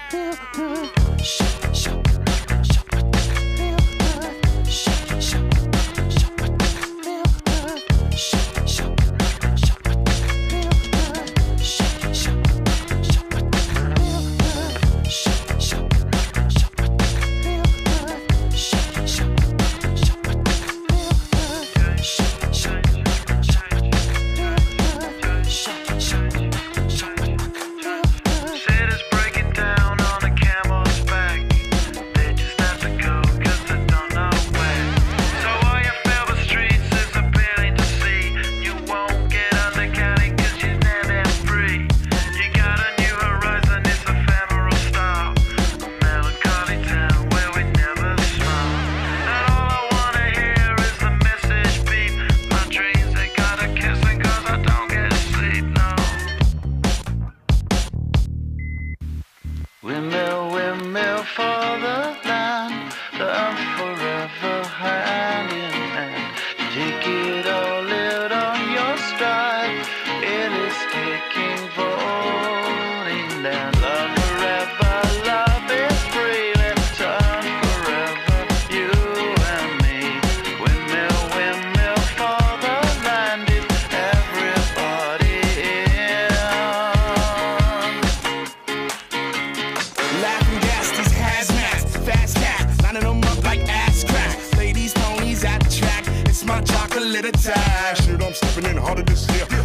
Windmill, windmill for the land, love forever hand in hand. Take it all out on your stride, it is taking falling down. Love forever, love is free, let's turn forever, you and me. Windmill, windmill for the land, is everybody in? Laughing gas, these hazmats, fast cats, lining them up like ass crack. Ladies, ponies at the track, it's my chocolate attack. Shit, I'm stepping in harder this year.